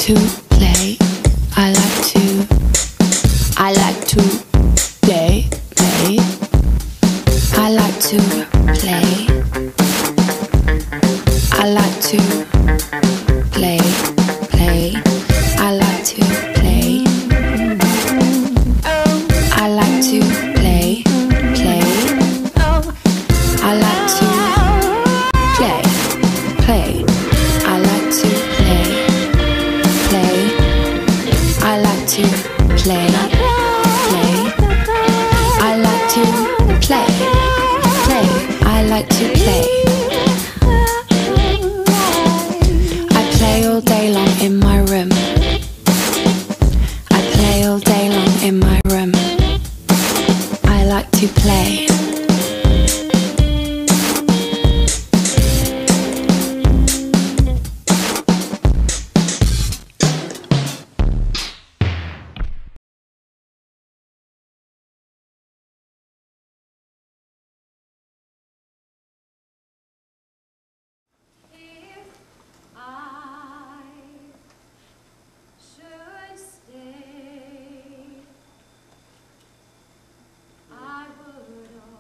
to play. I like to play. I like to play. I like to play. I like to play. I like to play. I like to play. I like to play. I like to play. I like to play. I like to play. I play all day long in my room. I play all day long in my room. I like to play. I would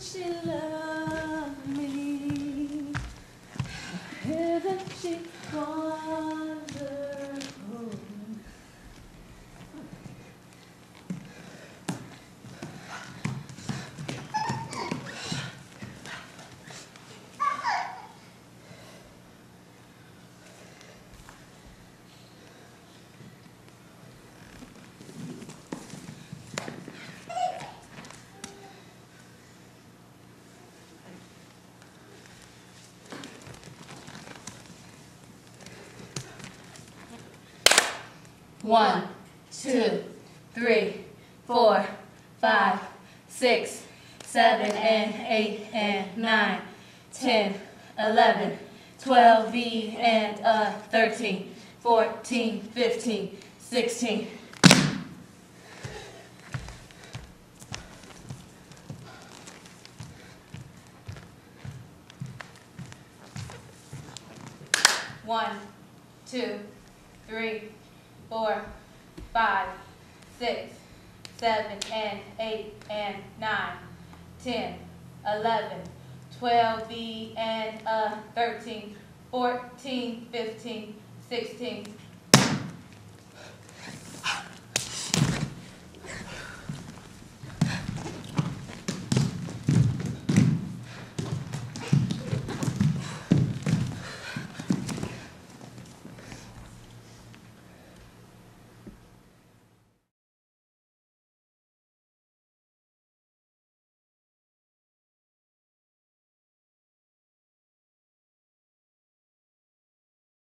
she love me? Isn't she wonderful? One, 2, 3, 4, 5, 6, 7, and 8, and 9, 10, 11, 12, V, and 13, 14, 15, 16. One, 2, 3, 4, 5, 6, 7, and 8, and 9, 10, 11, 12, B, and 13, 14, 15, 16.